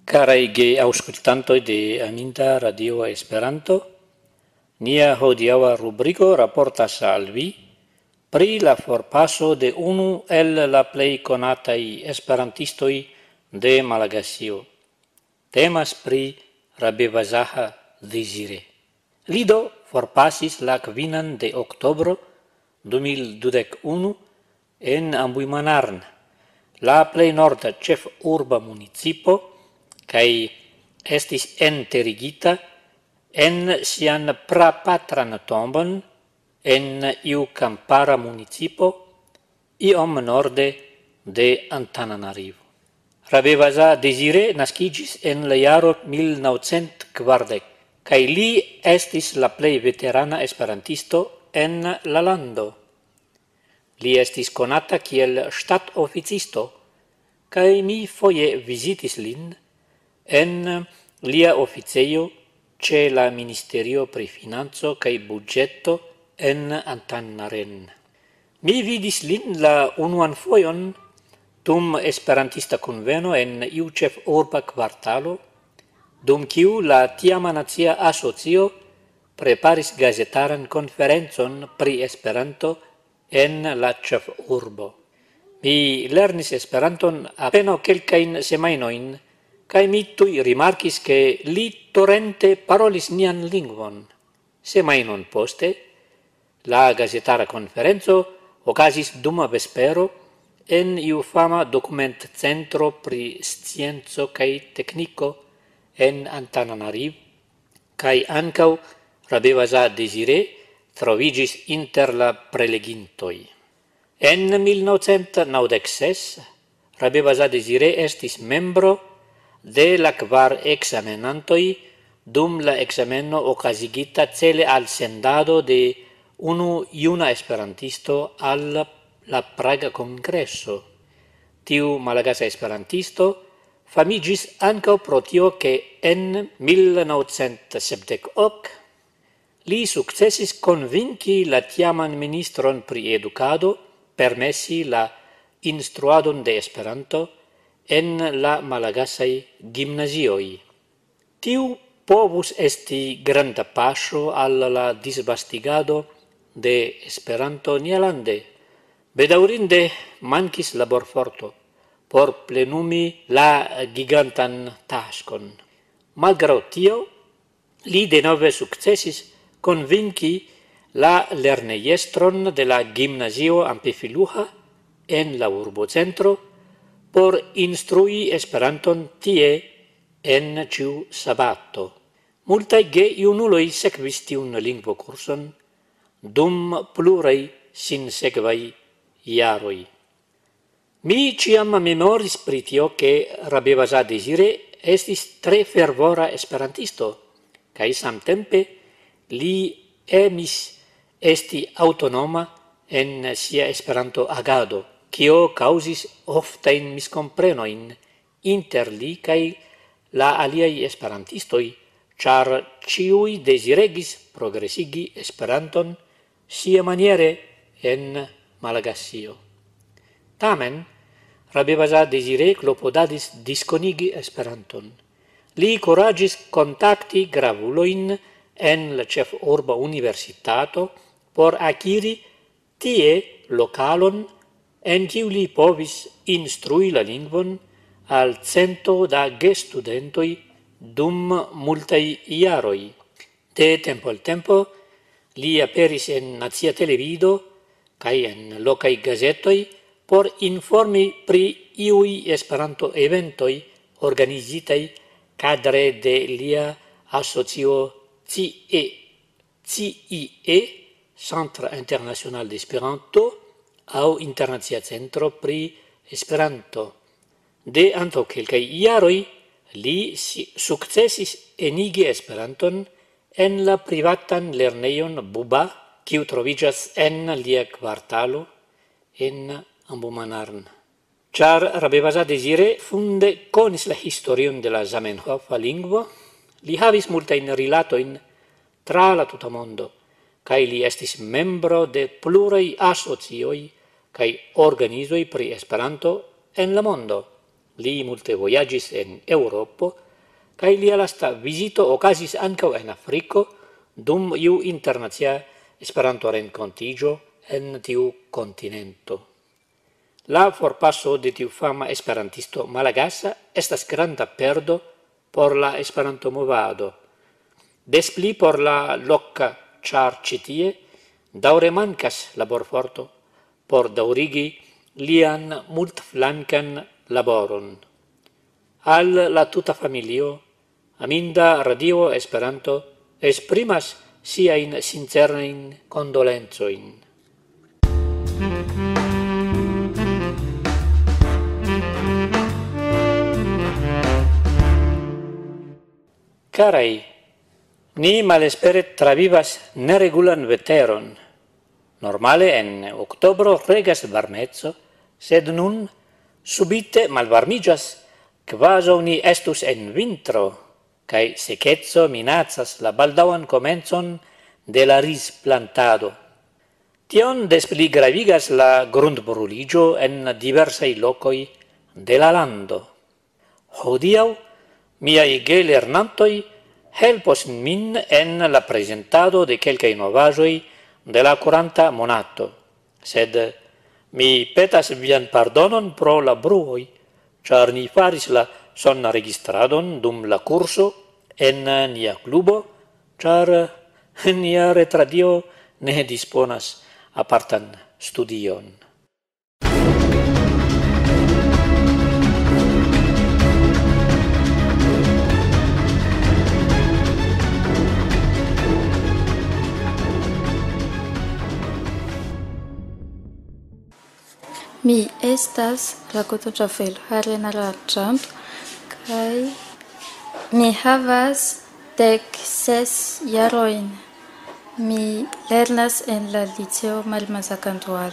Carai geaŭskultantoj de Aminta Radio Esperanto, nia hodiaŭa rubriko raportas al vi pri la forpaso de unu el la plej konataj esperantistoj de Malagasio. Temas pri Rabevazaha Désiré. Li do forpasis la 5 de oktobro 2021 en Ambuimanarn, la plej norda ĉefurba municipo, kaj estis enterigita en sian prapatran tombon en iu kampara municipo iom norde de Antananarivo. Rabevaza Désiré naskiĝis en la jaro 1940, kaj li estis la plej veterana esperantisto en la lando. Li estis konata kiel ŝtatoficisto, kaj mi foje vizitis lin en lia oficejo ĉe la Ministerio pri Financo kaj Budĝeto en Antananarivo. Mi vidis lin la unuan fojon dum esperantista kunveno en iu ĉefurba kvartalo, dum kiu la tiama Nacia Asocio preparis gazetaran konferencon pri Esperanto en la ĉefurbo. Mi lernis Esperanton apenaŭ kelkajn semajnojn, kaj mi tuj rimarkis, ke li torente parolis nian lingvon. Semajnon poste, la gazetara konferenco okazis dum vespero en iu fama dokumentcentro pri scienco kaj tekniko en Antananarivo, kaj ankaŭ Rabevaza Désiré troviĝis inter la prelegintoj. En 1996 Rabevaza Désiré estis membro de la 4 ekzamenantoj dum la ekzameno okazigita cele al sendado de unu juna esperantisto al la Praga Kongreso. Tiu malagasa esperantisto famiĝis ankaŭ pro tio, ke en 1978 li sukcesis konvinki la tiaman ministron pri edukado permesi la instruadon de Esperanto en la malagasaj gimnazioj. Tiu povus esti granda paŝo al la disvastigado de Esperanto nialande. Bedaŭrinde mankis laborforto por plenumi la gigantan taskon. Malgraŭ tio, li denove sukcesis konvinki la lernejestron de la gimnazio Ampefiluha en la urbocentro por instrui Esperanton tie en ĉiu sabato. Multaj gejunuloj sekvis tiun lingvokurson dum pluraj sinsekvaj jaroj. Mi ĉiam memoris pri tio, ke Rabevaza Désiré estis tre fervora esperantisto, kaj samtempe li emis esti aŭtonoma en sia Esperanto-agado, kio kaŭzis oftajn miskomprenojn inter li kaj la aliaj esperantistoj, ĉar ĉiuj deziregis progresigi Esperanton siamaniere en Malagasio. Tamen, Rabevaza Désiré klopodadis diskonigi Esperanton. Li kuraĝis kontakti gravulojn en la ĉefurba universitato por akiri tie lokalon en kiu li povis instrui la lingvon al 100 da gestudentoj dum multaj jaroj. De tempo al tempo li aperis en nacia televido kaj en lokaj gazetoj por informi pri iuj Esperanto-eventoj organizitaj kadre de lia asocio CIE, Centre International d'Esperanto, aŭ Internacia Centro pri Esperanto. De antaŭ kelkaj jaroj li sukcesis enigi Esperanton en la privatan lernejon Buba, kiu troviĝas en lia kvartalo en Ambuimanarn. Ĉar Rabevaza Désiré funde konis la historion de la zamenhofa lingvo, li havis multajn rilatojn tra la tuta mondo, kaj li estis membro de pluraj asocioj kaj organizoj pri Esperanto en la mondo. li multe vojaĝis en Eŭropo, kaj lia lasta vizito okazis ankaŭ en Afriko dum iu internacia Esperanto-renkontiĝo en tiu kontinento. La forpaso de tiu fama esperantisto Malagasa estas granda perdo por la Esperanto-movado. Des pli por la loka, ĉar ĉi tie daŭre mankas laborforto por daŭrigi lian multflankan laboron. Al la tuta familio, Aminda Radio Esperanto esprimas siajn sincerajn kondolencojn. Carai, ni malespere travivas neregulan veteron. Normale en oktobro regas varmeco, sed nun subite malvarmiĝas, kvazaŭ ni estus en vintro, kaj sekeco minacas la baldaŭan komencon de la risplantado. Tion des pli gravigas la grundbruliĝo en diversaj lokoj de la lando. Hodiaŭ miaj gelernantoj helpos min en la prezentado de kelkaj novaĵoj de la kuranta monato, sed mi petas vian pardonon pro la bruoj, ĉar ni faris la sonregistradon dum la kurso en nia klubo, ĉar nia retradio ne disponas apartan studion. Mi estas rakontoĉafelo Helena Rajamp kaj mi havas 16 jarojn. Mi lernas en la liceo malmazakantualo.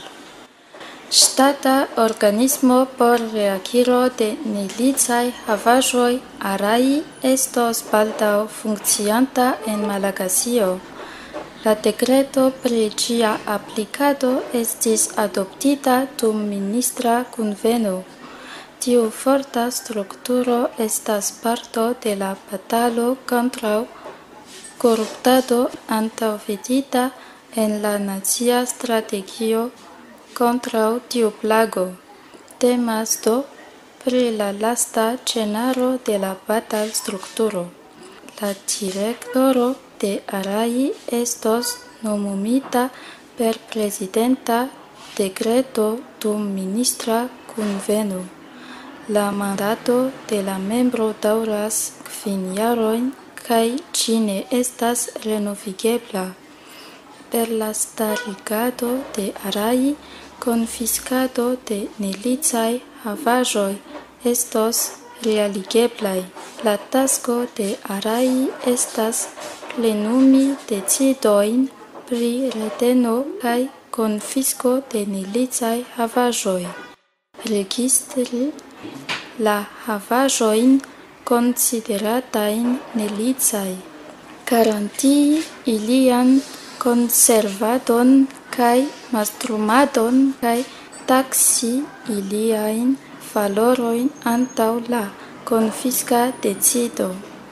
Ŝtata organismo por reakiro de nelicaj havaĵoj Arai estos baldaŭ funkcianta en Malagasio. La dekreto pri ĝia aplikado estis adoptita dum ministra kunveno. Tiu forta strukturo estas parto de la batalo kontraŭ koruptado antaŭvidita en la nacia strategio kontraŭ tiu plago. Temas do pri la lasta ĉenaro de la batalstrukturo. La direktoro de Arai estos nomumita per prezidenta dekreto dum ministra kunveno. La mandato de la membro daŭras 5 jarojn kaj ĝi ne estas renovigebla. Per la starigado de Arai, konfiskado de nelicaj havaĵoj estos realigeblaj. La tasko de Arai estas plenumi decidojn pri reteno kaj konfisko de nelicaj havaĵoj. Registri la havaĵojn konsideratajn nelicaj. Garantii ilian konservadon kaj mastrumadon kaj taksi iliajn valorojn antaŭ la konfiska decido.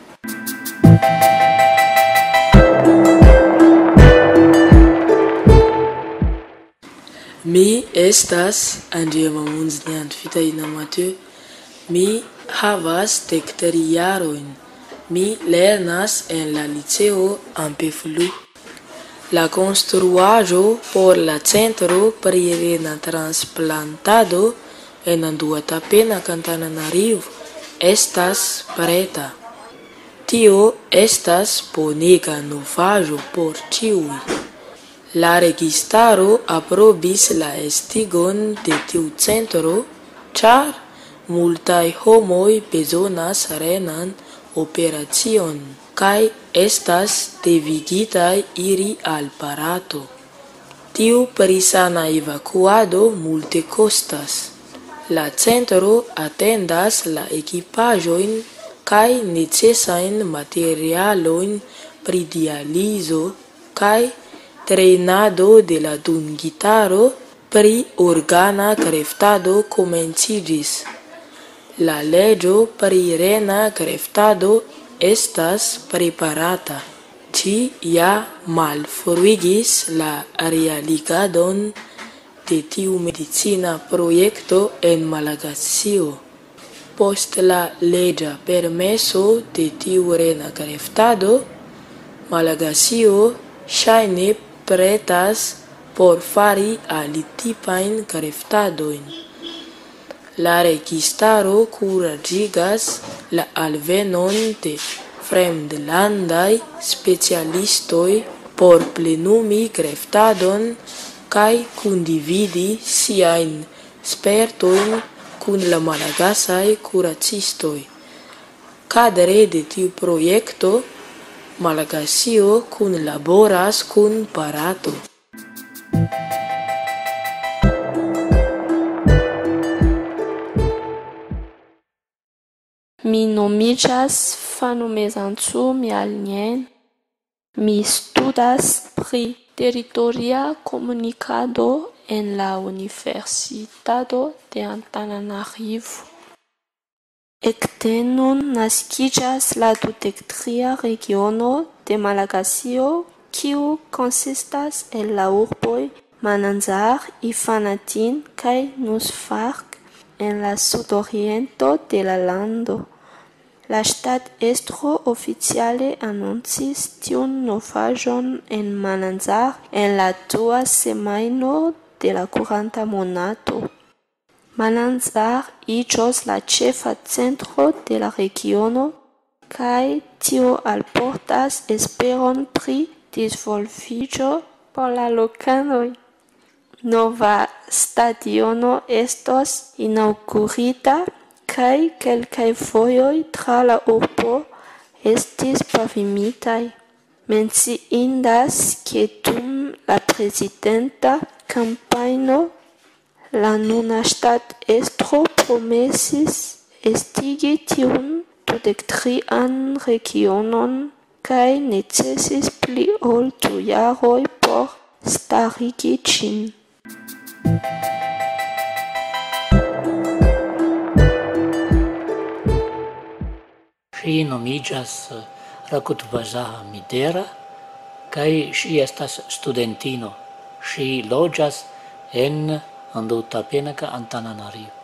Mi estas Andrea Mamunz Neantvitaina Mathieu. Mi havas 13 jarojn. Mi lernas en la liceo Ampefulu. La konstruaĵo por la centro pri rena transplantado en Anduatapena Antananarivo estas preta. Tio estas bonega novaĵo por ĉiuj. La registaro aprobis la estigon de tiu centro, ĉar multaj homoj bezonas renan operacion kaj estas devigitaj iri al Barato. Tiu prisana evakuado multe kostas. La centro atendas la ekipaĵojn kaj necesajn materialojn pri dializo kaj trejnado de la dungitaro pri organa greftado komenciĝis. La leĝo pri rena greftado estas preparata. Ĝi ja malfruigis la realigadon de tiu medicina projekto en Malagasio. Post la leĝa permeso de tiu rena greftado, Malagasio ŝajne pretas por fari alitipajn greftadojn. La registaro kuraĝigas la alvenon de fremdlandaj specialistoj por plenumi greftadon kaj kundividi siajn spertojn kun la malagasaj kuracistoj. Kadre de tiu projekto, Malagasio kunlaboras kun Barato. Mi nomiĝas Fanomezantsu Mialnien. Mi studas pri teritoria komunikado en la Universitato de Antananarivo. Ekde nun naskiĝas la 23 regiono de Malagasio, kiu konsistas el la urboj Mananzar, Ifanatin kaj Nusfark en la sudoriento de la lando. La ŝtatestro oficiale anoncis tiun novaĵon en Mananzar en la 2. semajno de la kuranta monato. Mananzar iĝos la ĉefa centro de la regiono kaj tio alportas esperon pri disvolviĝo por la lokanoj. Nova stadiono estos inaŭgurita kaj kelkaj vojoj tra la urbo estis pavimitaj. Menciindas, ke dum la prezidenta kampanjo la nuna ŝtatestro promesis estigi tiun 23-an regionon kaj necesis pli ol 2 jaroj por starigi ĝin. Ŝi nomiĝas Rakotvaĵaha Midera kaj ŝi estas studentino. Ŝi loĝas en Antaŭtapenaka Antananarivo.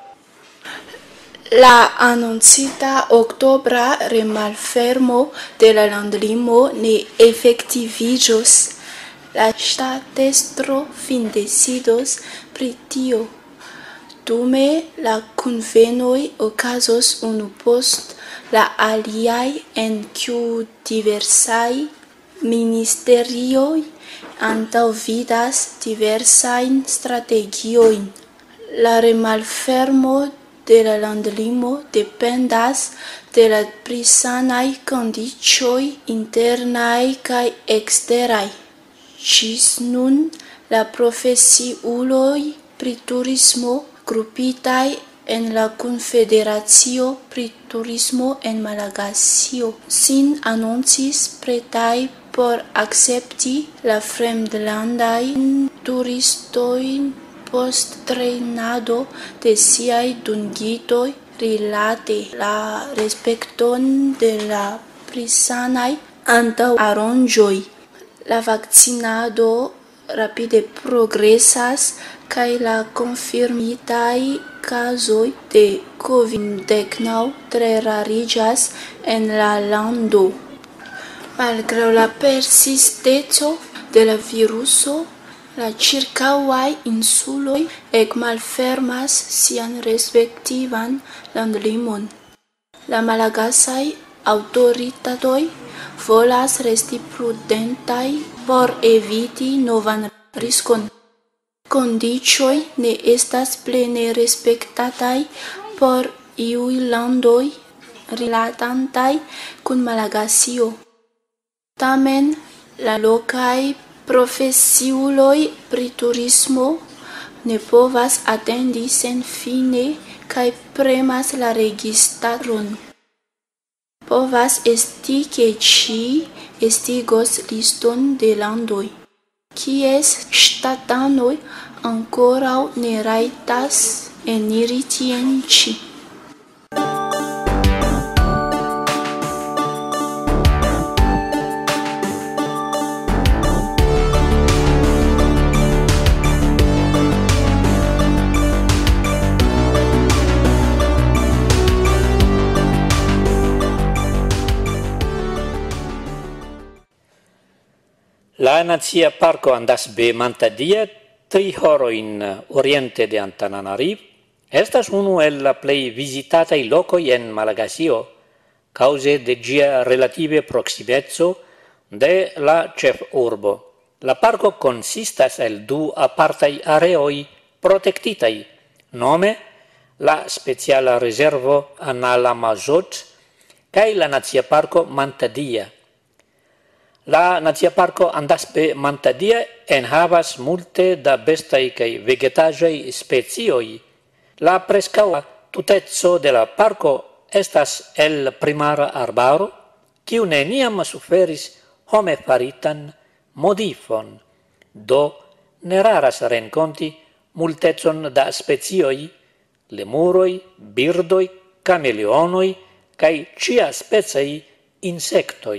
La anoncita oktobra remalfermo de la landlimo ne efektiviĝos. La ŝtatestro findecidos pri tio. Dume la kunvenoj okazos unu post la aliaj, en kiu diversaj ministerioj antaŭvidas diversajn strategiojn. La remalfermo de la landlimo dependas de la prisanaj kondiĉoj internaj kaj eksteraj. Ĝis nun la profesiuloj pri turismo grupitaj en la Konfederacio pri Turismo en Malagasio sin anoncis pretaj por akcepti la fremdlandajn turistojn post trejnado de siaj dungitoj rilate la respekton de la prisanaj antaŭaranĝoj. La vakcinado rapide progresas kaj la konfirmitaj kazoj de COVID-19 tre rariĝas en la lando. Malgraŭ la persisteco de la viruso, la ĉirkaŭaj insuloj ekmalfermas sian respektivan landlimon. La malagasaj aŭtoritatoj volas resti prudentaj por eviti novan riskon. Kondiĉoj ne estas plene respektataj por iuj landoj rilatantaj kun Malagasio. Tamen, la lokaj profesiuloj pri turismo ne povas atendi senfine kaj premas la registaron. Povas esti ke ĝi estigos liston de landoj, kies ŝtatanoj ankoraŭ ne rajtas eniri tien ĉi. La Nacia Parco Andasbe Mantadia, 3 horojn oriente de Antananarivo, estas unu el la plej visitataj lokoj en Malagasio, cause de ĝia relative proksimeco de la ĉefurbo. La parko konsistas el 2 apartaj areoj protektitaj, nome la speciala rezervo Analamazot kaj la Nacia Parko Mantadia. La Nacia Parko Andasbe Mantadia enhavas multe da bestaj kaj vegetaĵaj specioj. La preskaŭ tuteco de la parko estas el primara arbaro, kiu neniam suferis home faritan modifon. Do ne raras renkonti multecon da specioj, lemuroj, birdoj, kameleonoj kaj ĉiaspecaj insektoj.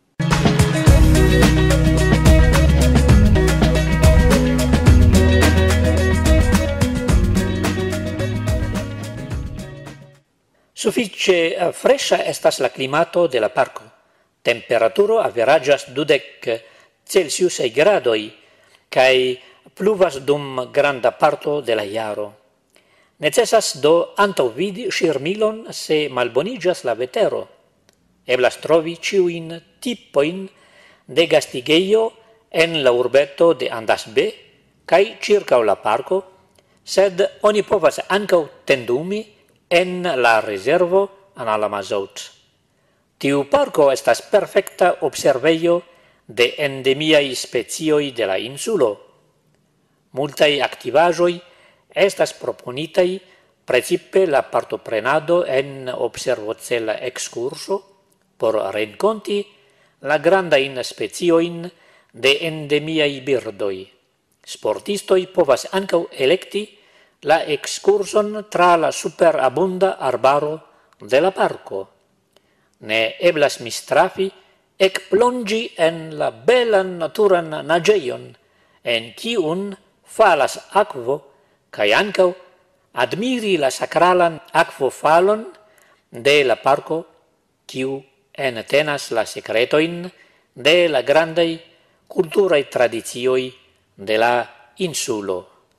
Sufiĉe freŝa estas la klimato de la parko. Temperaturo averaĝas 20 Celsiusaj gradoj kaj pluvas dum granda parto de la jaro. Necesas do antaŭvidi ŝirmilon se malboniĝas la vetero. Eblas trovi ĉiujn tipojn de gastigejo en la urbeto de Andasbe kaj ĉirkaŭ la parko, sed oni povas ankaŭ tendumi en la rezervo Analamazot. Tiu parko estas perfekta observejo de endemiaj specioj de la insulo. Multaj aktivaĵoj estas proponitaj, precipe la partoprenado en observocela ekskurso por renkonti la grandajn speciojn de endemiaj birdoj. Sportistoj povas ankaŭ elekti la ekskurson tra la superabunda arbaro de la parko. Ne eblas mistrafi ekplonĝi en la belan naturan naĝejon, en kiun falas akvo, kaj ankaŭ admiri la sakralan akvofalon de la parko, kiu entenas la sekretojn de la grandaj kulturaj tradicioj de la insulo.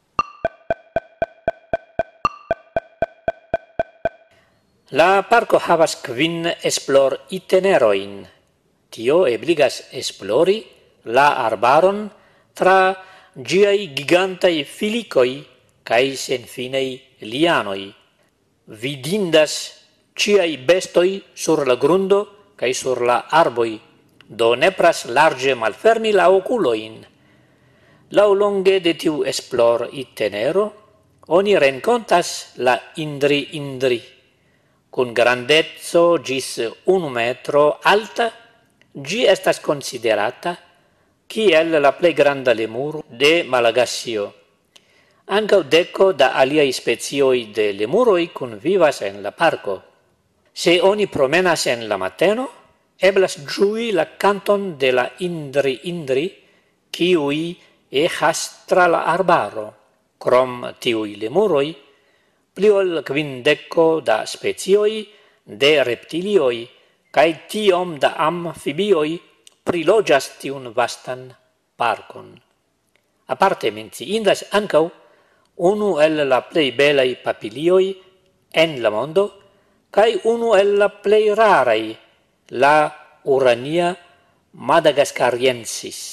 La parko havas 5 esplor-itinerojn. Tio ebligas esplori la arbaron tra ĝiaj gigantaj filikoj kaj senfinaj lianoj. Vidindas ĉiaj bestoj sur la grundo kaj sur la arboj, do nepras larĝe malfermi la okulojn. Laŭlonge de tiu esplor-itinero oni renkontas la Indri-Indri, kun grandeco ĝis 1 metro alta, ĝi estas konsiderata kiel la plej granda lemuro de Malagasio. Ankaŭ deko da aliaj specioj de lemuroj kunvivas en la parko. Se oni promenas en la mateno, eblas ĝui la kanton de la Indri-Indri, kiuj eĥas tra la arbaro. Krom tiuj lemuroj, pli ol 50 da specioj de reptilioj kaj tiom da amfibioj priloĝas tiun vastan parkon. Aparte menciindas ankaŭ unu el la plej belaj papilioj en la mondo kaj unu el la plej raraj, la Urania madagascariensis.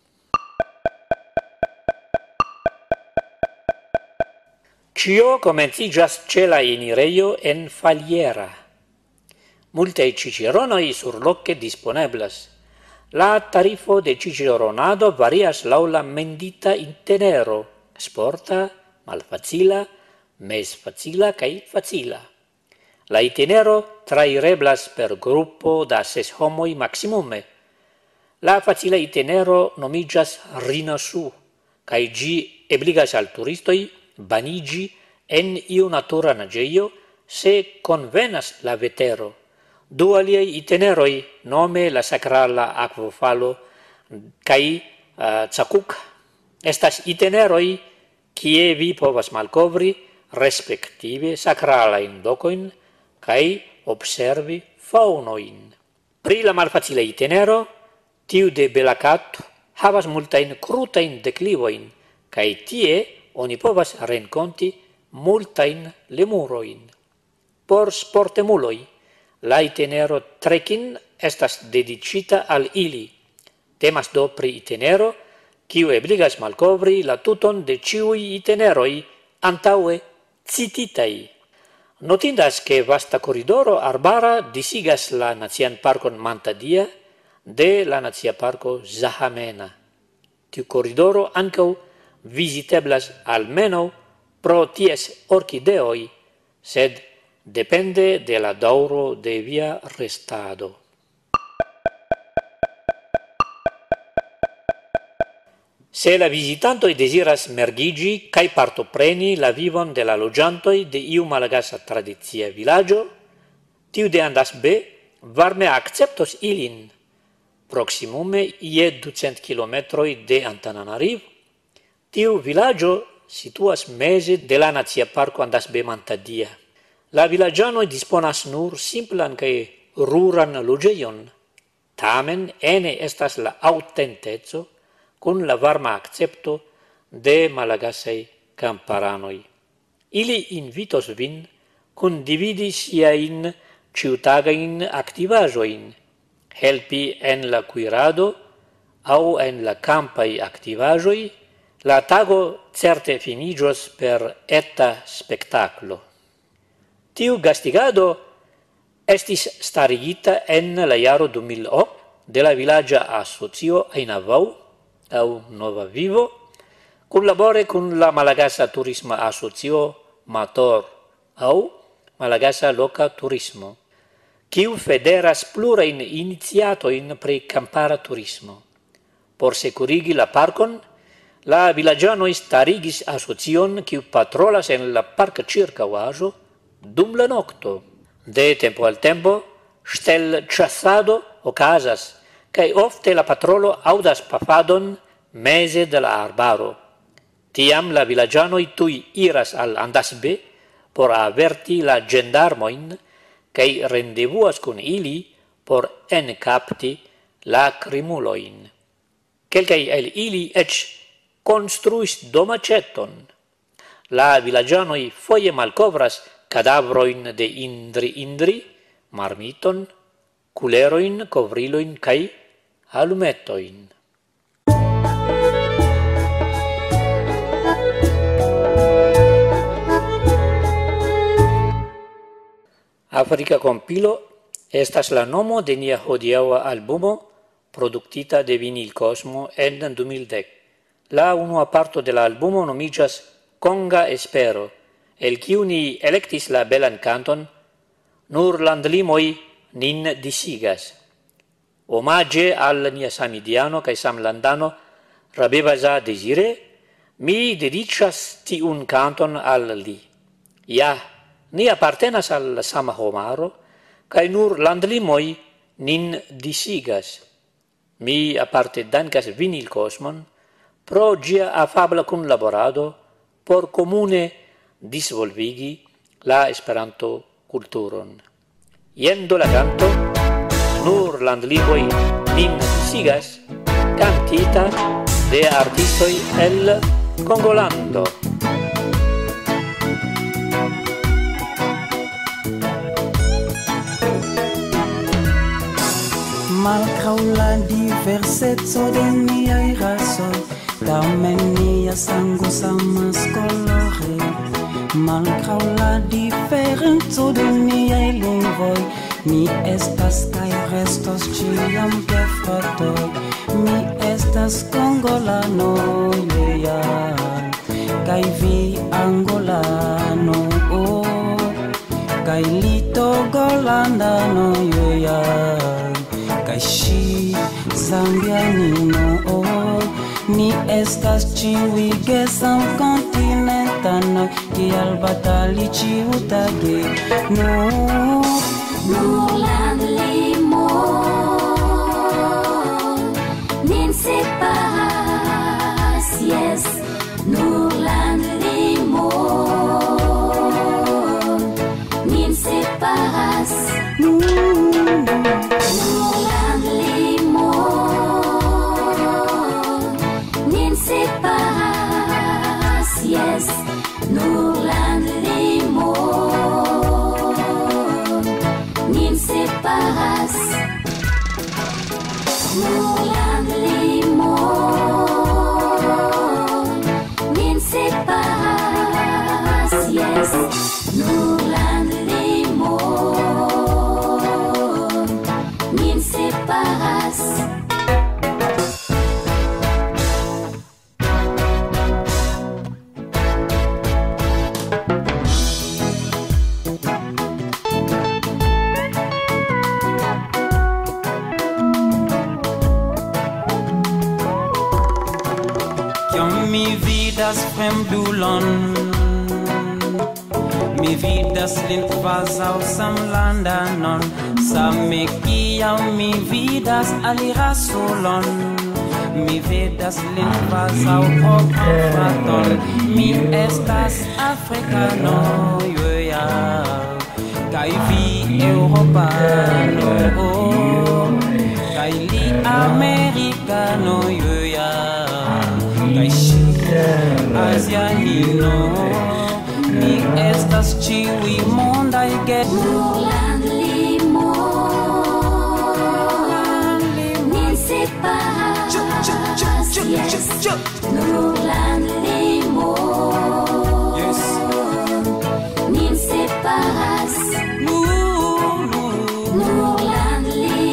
Ĉio komenciĝas ĉe la enirejo en Faliera. Multaj ĉiĉeronoj surloke disponeblas. La tarifo de ĉiĉeronado varias laŭ la mendita itinero: sporta, malfacila, mezfacila kaj facila. La itinero traireblas per grupo da 6 homoj maksimume. La facila itinero nomiĝas Rinosu, kaj ĝi ebligas al turistoj baniĝi en iu natura naĝejo se konvenas la vetero. 2 aliaj itineroj, nome la sakrala akvofalo kaj Cakuk, estas itineroj kie vi povas malkovri respektive sakralajn lokojn kaj observi faŭnojn. Pri la malfacila itinero, tiu de Belakat havas multajn krutajn deklivoin, kaj tie oni povas renkonti multajn lemurojn. Por sportemuloj, la itinero trekking estas dedicita al ili. Temas do pri itinero, kiu ebligas malkovri la tuton de ĉiuj itineroj antaŭe cititaj. Notindas che vasta corridoro arbara disigas la Nacian Parkon Mantadia de la Nacia Parko Zahamena. Tiu corridoro ankaŭ visiteblas almenaŭ pro ties orkideoj, sed depende de la daŭro de via restado. Se la visitantoj deziras mergigi kaj partopreni la vivon de la loĝantoj de iu malagasa tradicia vilaĝo, tiu de Andasbe varme akceptos ilin. Proksimume je 200 kilometroj de Antananarivo, tiu vilaĝo situas meze de la Nacia Parko Andasbe Mantadia. La vilaĝanoj disponas nur simplan kaj ruran loĝejon, tamen ene estas la aŭtenteco kun la varma akcepto de malagasaj kamparanoj. Ili invitos vin kundividi siajn ĉiutagajn aktivaĵojn, helpi en la kuirado aŭ en la kampaj aktivaĵoj. La tago certe finiĝos per eta spektaklo. Tiu gastigado estis starigita en la jaro 2008 de la vilaĝa asocio Ainavau aŭ Nova Vivo, kunlabore kun la malagasa turisma asocio Mator aŭ malagasa loka turismo, kiu federas plurajn iniciatojn pri kampara turismo. Por sekurigi la parkon, la vilaĝanoj starigis asocion kiu patrolas en la parka ĉirkaŭaĵo dum la nokto. De tempo al tempo, ŝtelĉasado okazas, kaj ofte la patrolo aŭdas pafadon meze de la arbaro. Tiam la vilaĝanoj tuj iras al Andasbe por averti la ĝendarmojn kaj rendevuas kun ili por enkapti la krimulojn. Kelkaj el ili eĉ konstruis domaĉeton. La vilaĝanoj foje malkovras kadavrojn de indri, marmiton, kulerojn, kovrilojn kaj alumetojn. Afrika kompilo estas la nomo de nia hodiaŭa albumo produktita de Vinil Cosmo en 2010. La unua parto de la albumo nomiĝas Konga Espero, el kiu ni elektis la belan kanton Nur landlimoj nin disigas. Omaĝe al nia samidiano kaj samlandano Rabeva Desire, mi dediĉas tiun kanton al li. Ja, ni apartenas al la sama homaro, kaj nur landlimoj nin disigas. Mi aparte dankas Vinil Cosmon pro ĝia afabla kunlaborado por komune disvolvigi la Esperanto-kulturon. Jen do la kanto, Nur landlimoj nin disigas, kantita de artistoj el Kongolando. Malgraŭ la diverseco de niaj rasoj, tamen nia sango samas kolore. Malgraŭ la diferenco de niaj lingvoj, mi estas kaj restos ĉiam gefratoj. Mi estas kongolano, kaj vi angolano, kaj li togolandano, kaj ŝi zambianino. Ni estas ĉiuj gesamkontinentanoj, kial batali ĉiutage. Nur landlimo nin separas, yes, nur landlimo nin separas. Nur landlimo yes, Norland limon, nin separas, Norland limon, nin separas, yes, Norland limon, nin separas. Mi vidas fremdulon, mi vidas lin kvazaŭ samlandanon, same kiam mi vidas alirasolon, mi vidas lin kvazaŭ fraton, mi estas afrikano, ja, kaj vi eŭropano, kaj li amerikano, ja. Asianino, mi estas ĉiuj mondaj Norland limon, nin separas, yes, Norland limon, yes, nin separas, Norland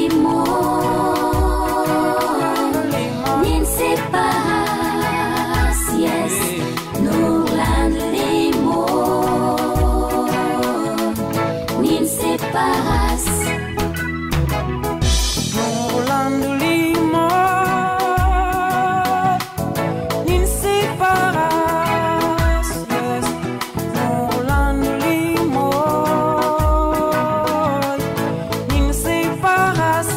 limon, nin separas, yes, Norland limon, nin separas. Norland limon, nin separas, yes, Norland limon, nin separas,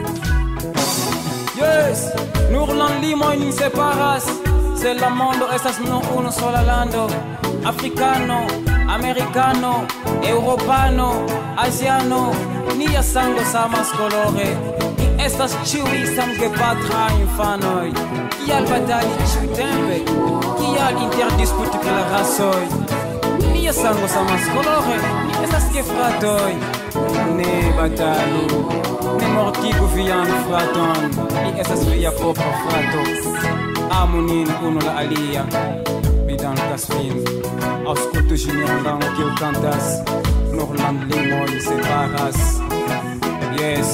yes, Norland limon, nin separas. Se la mondo estas nur unu sola lando, africano, americano, europano, asiano, nia sango samas kolore, ni estas ĉiuj samgepatra infanoj. Kial batali ĉiutempe? Kial interdisputi pri la rasoj? Nia sango samas kolore, ni estas gefratoj. Ne batalu, ne mortigu vian fraton, li estas via propra frato. Amunin unu la alia, mi dankas vin. Aŭskultu ĝin rango kiu kantas, Norland limon separas. Yes.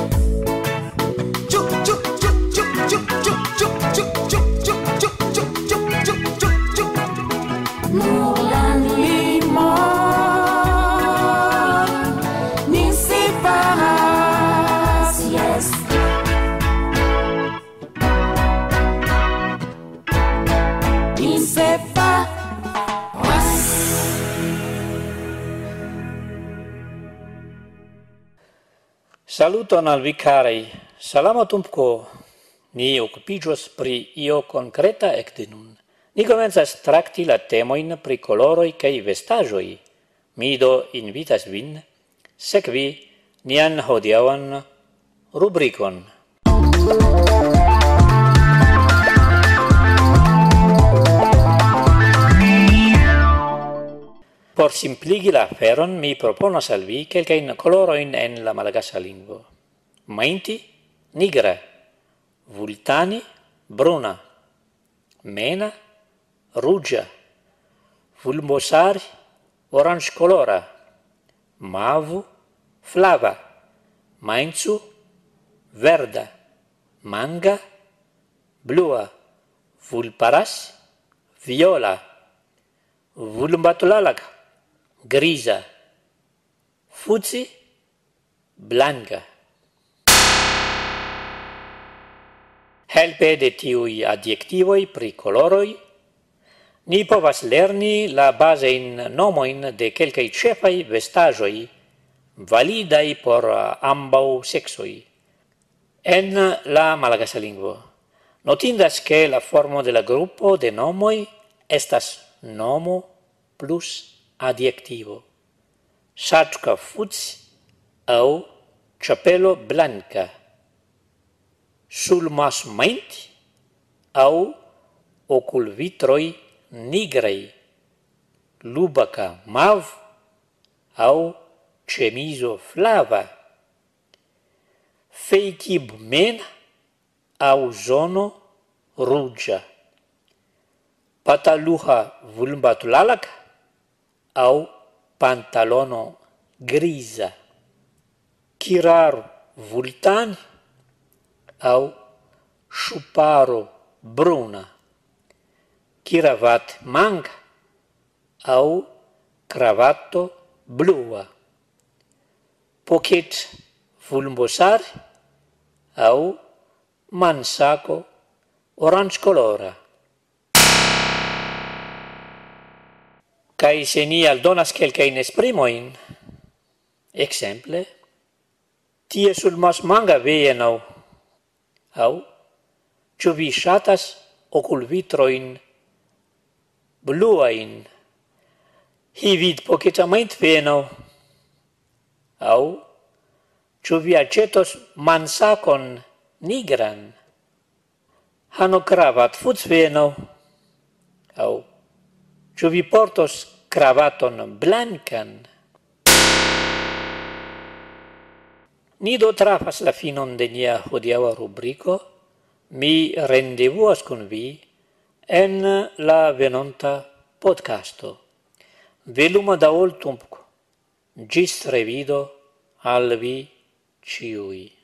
Norland limon, nin separas, yes. Nin separas. Saluton al vi carei, salamatumko. Ni occupigios pri io concreta ecte nun. Ni comenzas trakti la temoin pri coloroi cae vestagioi. Mi do invitas vin, sekvi nian hodiaŭan rubrikon. Por simpligi la aferon, mi proponas al vi kelkajn kolorojn en la malagasa lingvo. Mainti, nigra, vultani, bruna, mena, ruĝa, fulmosari, oranĝkolora, mavu, flava, maincu, verda, manga, blua, vulparas, viola, vulbatulalaga, grisa, fuci, blanca. Helpe de tiuj adjektivoj pri koloroj, ni povas lerni la bazajn nomojn de kelkaj ĉefaj vestaĵoj, validaj por ambaŭ seksoj. En la malagasa lingvo notindas ke la formo de la grupo de nomoj estas nomo plus adjektivo. Ŝaĉka fuci aŭ ĉapelo blanka. Sulmas mainti aŭ okulvitroj nigraj. lubaka mavo ao cemizo flava, fehikibo mena ao zono roja, pataloha volombatolalaka ao pantalono griza, kiraro volontany ao choparo bruna, kiravaty manga ao cravato blua, poketra volomboasary ao manisako orange colora. Kai se ni aldonas kelkajn esprimojn, ekzemple, tia solomaso manga ve ianao, aŭ ĉu vi ŝatas okulvitrojn bluajn? Hividy poketra mainty ve ianao? Aŭ ĉu vi aĉetos mansakon nigran? Hanao kravato fotsy ve ianao? Aŭ ĉu vi portos kravaton blankan? Ni do trafas la finon de nia hodiaŭa rubriko. Mi rendezvous kun vi en la venonta podcasto. Veluma da ol tumpko. Ĝis revido al vi ĉiuj.